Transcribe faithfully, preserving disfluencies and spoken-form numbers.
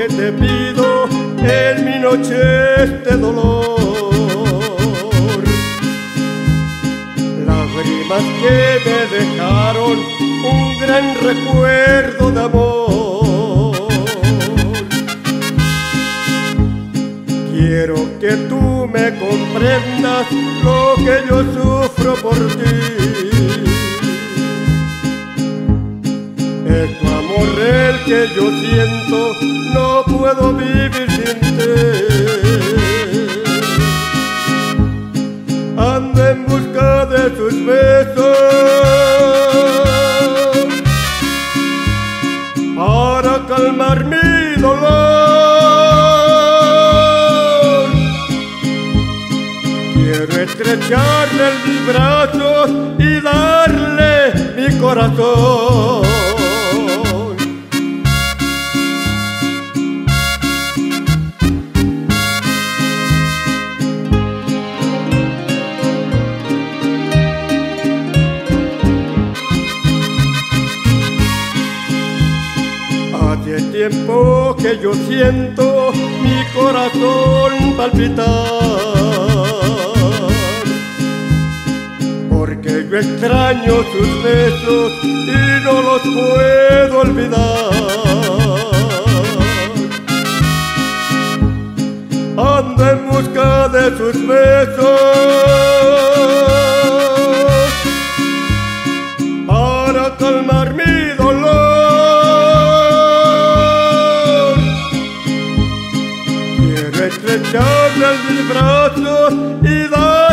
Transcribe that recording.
que te pido en mi noche de dolor. Lágrimas que me dejaron un gran recuerdo de amor. Quiero que tú me comprendas lo que yo sufro por ti. Es tu amor el que yo siento, no puedo vivir sin ti. Ando en busca de tus besos para calmar mi dolor. Quiero estrecharle en mis brazos y darle mi corazón. Hace tiempo que yo siento mi corazón palpitar, porque yo extraño sus besos y no los puedo olvidar. Ando en busca de sus besos para calmar mi dolor. Estrecharle en mis brazos y dar